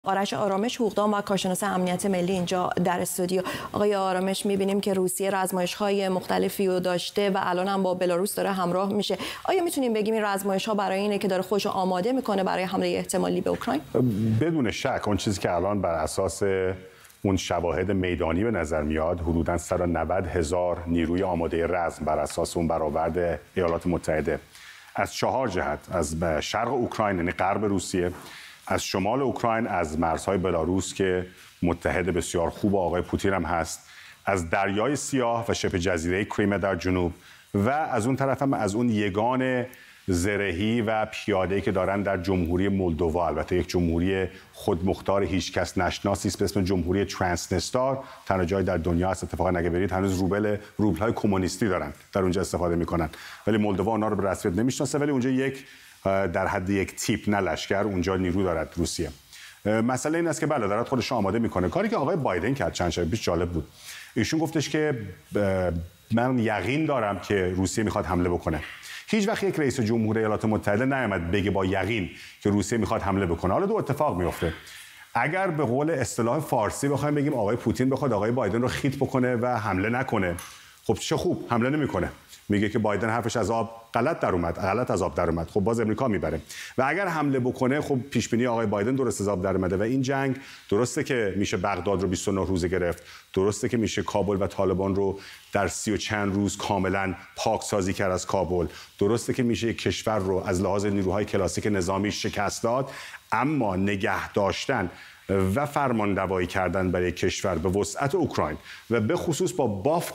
آرش آرامش حقوقدان و کارشناس امنیت ملی اینجا در استودیو. آقای آرامش، می‌بینیم که روسیه آزمایش‌های مختلفی رو داشته و الان هم با بلاروس داره همراه میشه. آیا میتونیم بگیم این آزمایش‌ها برای اینه که داره خودش رو آماده میکنه برای حمله احتمالی به اوکراین؟ بدون شک اون چیزی که الان بر اساس اون شواهد میدانی به نظر میاد، حدوداً 190,000 نیروی آماده رزم بر اساس اون برآورد ایالات متحده از 4 جهت، از شرق اوکراین یعنی غرب روسیه، از شمال اوکراین، از مرزهای بلاروس که متحد بسیار خوب آقای پوتین هم هست، از دریای سیاه و شبه جزیره کریمه در جنوب، و از اون طرف هم از اون یگان زرهی و پیاده‌ای که دارن در جمهوری مولدووا، البته یک جمهوری خودمختار هیچکس نشناسی است به اسم جمهوری ترانسنستار، تنها جای در دنیا است اتفاقا اگه برید هنوز روبل‌های کمونیستی دارن در اونجا استفاده میکنن، ولی مولدووا اونا رو به رسمیت نمیشناسه، ولی اونجا یک در حد یک تیپ نه لشکر اونجا نیرو دارد روسیه. مسئله این است که بله دارد خودش آماده میکنه. کاری که آقای بایدن کرد چند شب پیش جالب بود. ایشون گفتش که من یقین دارم که روسیه میخواد حمله بکنه. هیچ وقت یک رئیس جمهور ایالات متحده نیامد بگه با یقین که روسیه میخواد حمله بکنه. حالا دو اتفاق میفته. اگر به قول اصطلاح فارسی بخوایم بگیم آقای پوتین بخواد آقای بایدن رو خیت بکنه و حمله نکنه، خب چه خوب، حمله نمیکنه. میگه که بایدن حرفش از آب غلط از آب در اومد، خب باز امریکا میبره. و اگر حمله بکنه، خب پیش بینی آقای بایدن درست از آب در اومده و این جنگ درسته که میشه بغداد رو 29 روزه گرفت، درسته که میشه کابل و طالبان رو در 30 و چند روز کاملا پاکسازی کرد از کابل، درسته که میشه یک کشور رو از لحاظ نیروهای کلاسیک نظامی شکست داد، اما نگه داشتن و فرمانروایی کردن برای کشور به وسعت اوکراین و به خصوص با بافت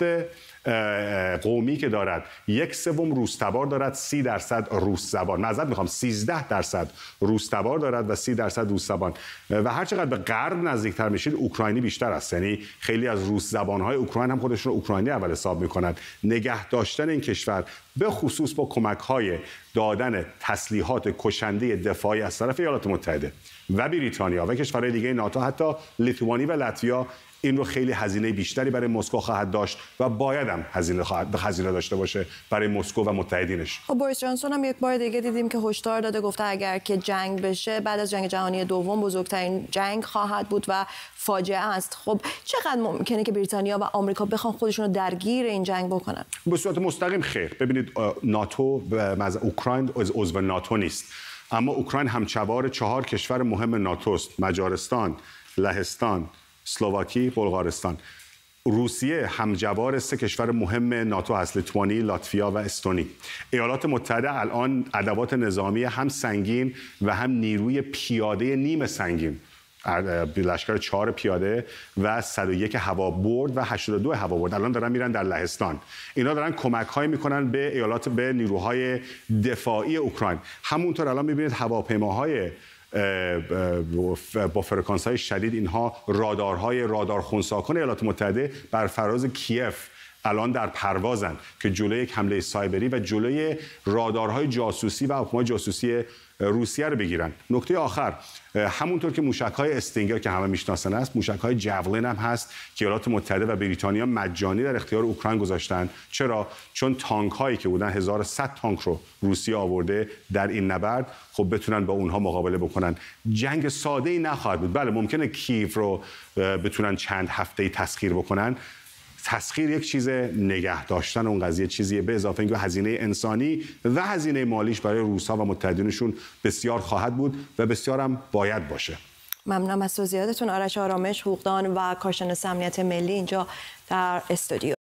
قومی که دارد، 1/3 روس تبار دارد، 30% روس زبان، معذرت میخوام 13% روس تبار دارد و 30% روس زبان، و هر چقدر به غرب نزدیکتر میشید اوکراینی بیشتر است. یعنی خیلی از روس زبانهای اوکراین هم خودشون رو اوکراینی اول حساب میکنند. نگه داشتن این کشور به خصوص با کمک‌های دادن تسلیحات کشنده دفاعی از طرف ایالات متحده و بریتانیا و کشورهای دیگه ناتو، حتی لیتوانی و لاتویا، این رو خیلی هزینه بیشتری برای مسکو خواهد داشت و باید هم هزینه داشته باشه برای مسکو و متحدینش. خب بوریس جانسون هم یک بار دیگه دیدیم که هشدار داده، گفته اگر که جنگ بشه بعد از جنگ جهانی دوم بزرگترین جنگ خواهد بود و فاجعه است. خب چقدر ممکنه که بریتانیا و آمریکا بخوان خودشون رو درگیر این جنگ بکنن؟ به صورت مستقیم خیر. ببینید ناتو اوکراین عضو ناتو نیست، اما اوکراین همچوار 4 کشور مهم ناتو است: مجارستان، لهستان، اسلواکی، بلغارستان. روسیه همجوار 3 کشور مهم ناتو هست: لیتوانی، لاتویا و استونی. ایالات متحده الان ادوات نظامی هم سنگین و هم نیروی پیاده نیمه سنگین، لشکر 4 پیاده و 101 هوابرد و 82 هوابرد الان دارن میرن در لهستان. اینا دارن کمک‌های میکنن به نیروهای دفاعی اوکراین. همونطور الان میبینید هواپیماهای با فرکانس‌های شدید، اینها رادار خنثی‌کن ایالات متحده بر فراز کیف الان در پروازن که جلوی یک حمله سایبری و جلوی رادارهای جاسوسی و هواپیمای جاسوسی روسیه رو بگیرن. نکته آخر، همونطور که موشک‌های استینگر که همه میشناسن است، موشک‌های جاولین هم هست که ایالات متحده و بریتانیا مجانی در اختیار اوکراین گذاشتن. چرا؟ چون تانک‌هایی که بودن 1100 تانک رو روسیه آورده در این نبرد، خب بتونن با اونها مقابله بکنن. جنگ ساده‌ای نخواهد بود. بله ممکنه کیف رو بتونن چند هفته‌ای تسخیر بکنن. تسخیر یک چیز، نگه داشتن اون قضیه چیزیه، به اضافه اینکه هزینه انسانی و هزینه مالیش برای روس‌ها و متحدینشون بسیار خواهد بود و بسیار هم باید باشه. ممنونم از توضیحاتتون. آرش آرامش حقوقدان و کارشناس امنیت ملی اینجا در استودیو.